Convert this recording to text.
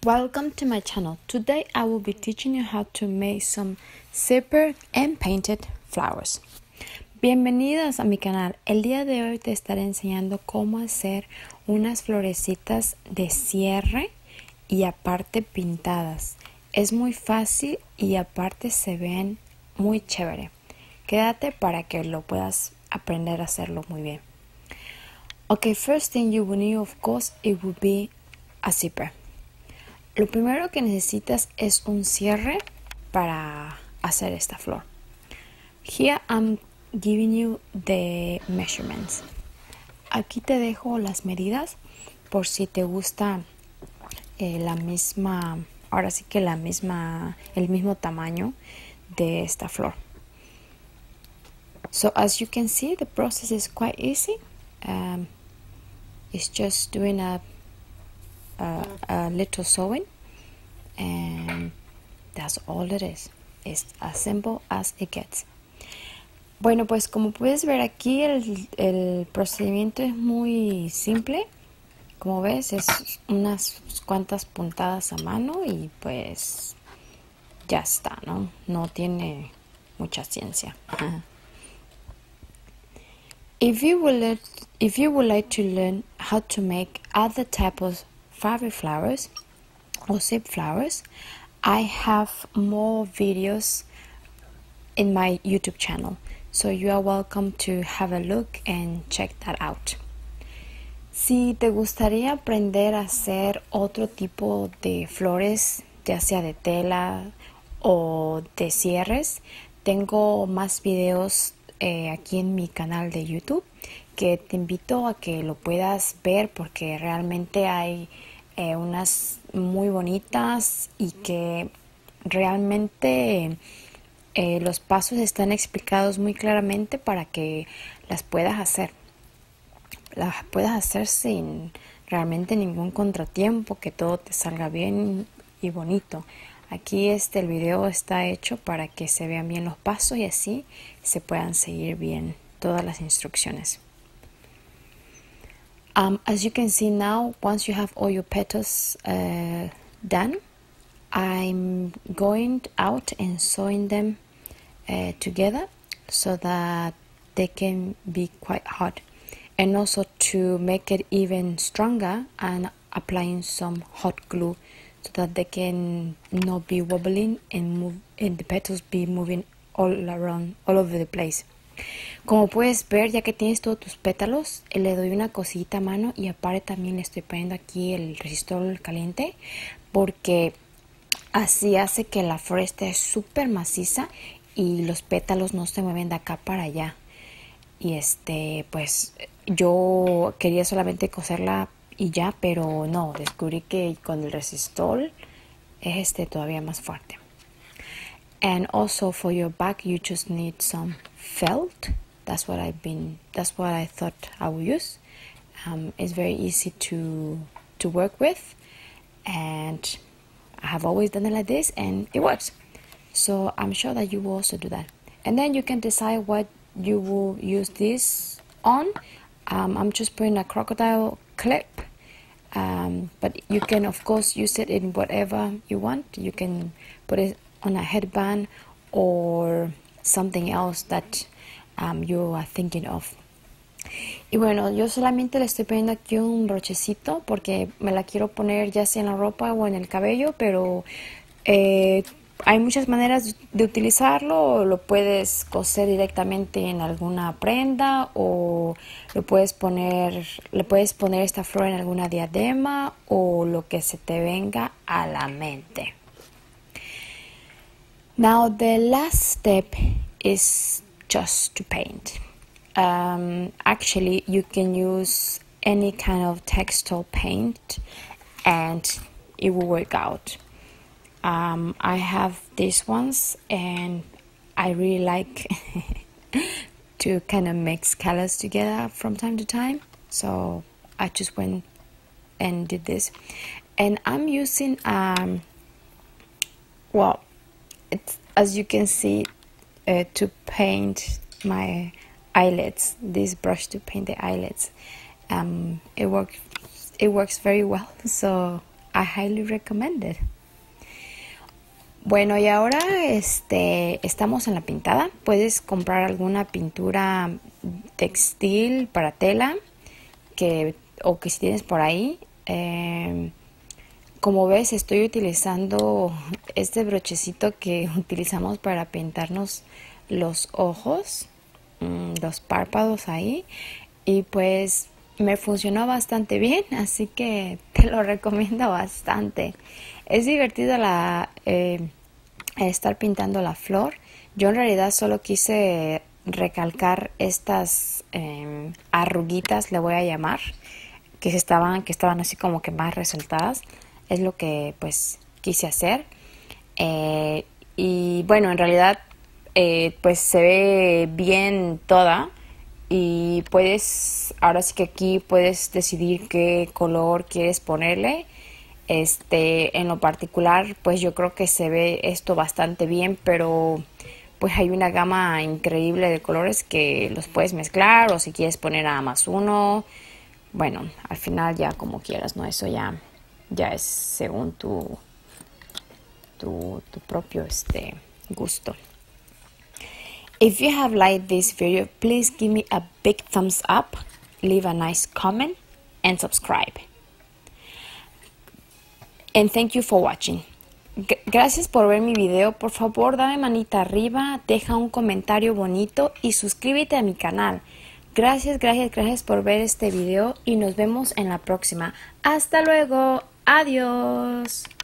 Welcome to my channel. Today I will be teaching you how to make some zipper and painted flowers. Bienvenidos a mi canal. El día de hoy te estaré enseñando cómo hacer unas florecitas de cierre y aparte pintadas. Es muy fácil y aparte se ven muy chévere. Quédate para que lo puedas aprender a hacerlo muy bien. Okay, first thing you will need, of course, it will be a zipper. Lo primero que necesitas es un cierre para hacer esta flor. Here I'm giving you the measurements. Aquí te dejo las medidas por si te gusta el mismo tamaño de esta flor. So as you can see, the process is quite easy. It's just doing a little sewing, and that's all it is. It's as simple as it gets. Bueno, pues como puedes ver aquí el procedimiento es muy simple. Como ves, es unas cuantas puntadas a mano y pues ya está, ¿no? No tiene mucha ciencia. If you would like to learn how to make other types of fabric flowers or zip flowers, I have more videos in my YouTube channel, so you are welcome to have a look and check that out. Si te gustaría aprender a hacer otro tipo de flores, ya sea de tela o de cierres, tengo más videos aquí en mi canal de YouTube que te invito a que lo puedas ver porque realmente hay unas muy bonitas y que realmente los pasos están explicados muy claramente para que las puedas hacer sin realmente ningún contratiempo, que todo te salga bien y bonito. Aquí el video está hecho para que se vean bien los pasos y así se puedan seguir bien todas las instrucciones. As you can see now, once you have all your petals done, I'm going out and sewing them together so that they can be quite hard, and also to make it even stronger, and applying some hot glue so that they can not be wobbling and the petals be moving all over the place. Como puedes ver, ya que tienes todos tus pétalos, le doy una cosita a mano y aparte también le estoy poniendo aquí el resistor caliente porque así hace que la flor esté súper maciza y los pétalos no se mueven de acá para allá. Y pues yo quería solamente coserla y ya, pero no, descubrí que con el resistor es todavía más fuerte. And also for your back, you just need some felt. That's what I thought I would use. It's very easy to work with, and I have always done it like this, and it works. So I'm sure that you will also do that. And then you can decide what you will use this on. I'm just putting a crocodile clip, but you can of course use it in whatever you want. You can put it on a headband or something else that you are thinking of. Y bueno, yo solamente le estoy poniendo aquí un brochecito porque me la quiero poner ya sea en la ropa o en el cabello, pero hay muchas maneras de utilizarlo. Lo puedes coser directamente en alguna prenda o le puedes poner esta flor en alguna diadema o lo que se te venga a la mente. Now the last step is just to paint. Actually, you can use any kind of textile paint and it will work out. I have these ones and I really like to kind of mix colors together from time to time, so I just went and did this, and I'm using as you can see, to paint my eyelids, this brush to paint the eyelids. It works very well, so I highly recommend it. Bueno, y ahora estamos en la pintada. Puedes comprar alguna pintura textil para tela o que si tienes por ahí. Como ves, estoy utilizando este brochecito que utilizamos para pintarnos los ojos, los párpados ahí, y pues me funcionó bastante bien, así que te lo recomiendo bastante. Es divertido estar pintando la flor. Yo en realidad solo quise recalcar estas arruguitas, le voy a llamar, que estaban así como que más resaltadas. Es lo que pues quise hacer. Y bueno, en realidad pues se ve bien toda. Y ahora sí que aquí puedes decidir qué color quieres ponerle. En lo particular, pues yo creo que se ve esto bastante bien, pero pues hay una gama increíble de colores que los puedes mezclar, o si quieres poner nada más uno. Bueno, al final ya como quieras, ¿no? Eso ya es según tu propio gusto. If you have liked this video, please give me a big thumbs up, leave a nice comment, and subscribe. And thank you for watching. Gracias por ver mi video. Por favor, dame manita arriba, deja un comentario bonito y suscríbete a mi canal. Gracias por ver este video y nos vemos en la próxima. Hasta luego. Adiós.